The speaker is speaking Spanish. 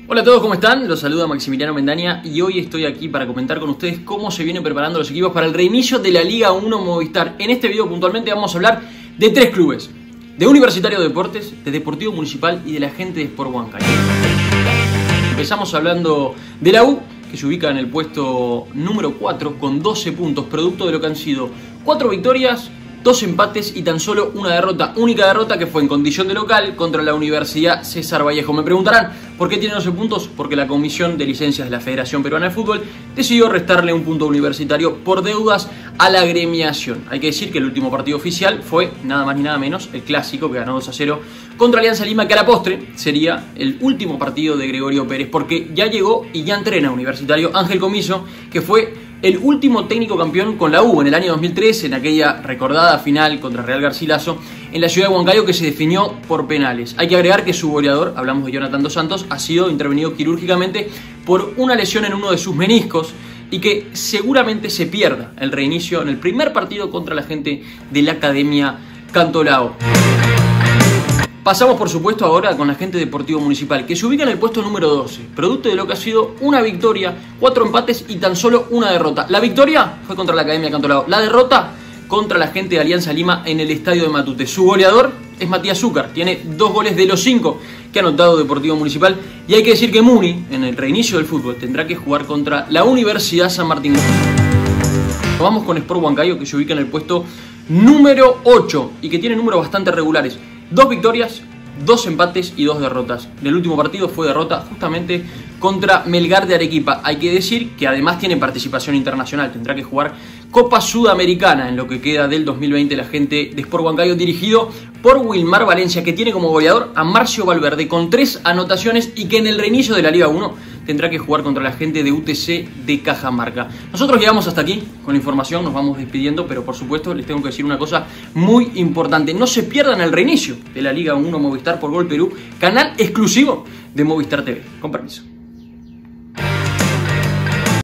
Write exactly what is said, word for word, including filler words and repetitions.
Hola a todos, ¿cómo están? Los saluda Maximiliano Mendaña y hoy estoy aquí para comentar con ustedes cómo se vienen preparando los equipos para el reinicio de la Liga uno Movistar. En este video puntualmente vamos a hablar de tres clubes: de Universitario de Deportes, de Deportivo Municipal y de la gente de Sport Huancayo. Empezamos hablando de la U, que se ubica en el puesto número cuatro con doce puntos, producto de lo que han sido cuatro victorias, dos empates y tan solo una derrota. Única derrota que fue en condición de local contra la Universidad César Vallejo. Me preguntarán, ¿por qué tiene doce puntos? Porque la Comisión de Licencias de la Federación Peruana de Fútbol decidió restarle un punto Universitario por deudas a la agremiación. Hay que decir que el último partido oficial fue nada más ni nada menos el clásico, que ganó dos a cero contra Alianza Lima, que a la postre sería el último partido de Gregorio Pérez, porque ya llegó y ya entrena Universitario Ángel Comiso, que fue el último técnico campeón con la U en el año dos mil tres, en aquella recordada final contra Real Garcilaso en la ciudad de Huancayo, que se definió por penales. Hay que agregar que su goleador, hablamos de Jonathan dos Santos, ha sido intervenido quirúrgicamente por una lesión en uno de sus meniscos y que seguramente se pierda el reinicio en el primer partido contra la gente de la Academia Cantolao. Pasamos por supuesto ahora con la gente de Deportivo Municipal, que se ubica en el puesto número doce, producto de lo que ha sido una victoria, cuatro empates y tan solo una derrota. La victoria fue contra la Academia Cantolao, la derrota contra la gente de Alianza Lima en el estadio de Matute. Su goleador es Matías Zúcar, tiene dos goles de los cinco que ha anotado Deportivo Municipal, y hay que decir que Muni, en el reinicio del fútbol, tendrá que jugar contra la Universidad San Martín. Vamos con Sport Huancayo, que se ubica en el puesto número ocho y que tiene números bastante regulares. Dos victorias, dos empates y dos derrotas. El último partido fue derrota justamente contra Melgar de Arequipa. Hay que decir que además tiene participación internacional. Tendrá que jugar Copa Sudamericana en lo que queda del dos mil veinte la gente de Sport Huancayo, dirigido por Wilmar Valencia, que tiene como goleador a Marcio Valverde con tres anotaciones y que en el reinicio de la Liga uno tendrá que jugar contra la gente de U T C de Cajamarca. Nosotros llegamos hasta aquí con la información, nos vamos despidiendo, pero por supuesto les tengo que decir una cosa muy importante: no se pierdan el reinicio de la Liga uno Movistar por Gol Perú, canal exclusivo de Movistar T V. Con permiso.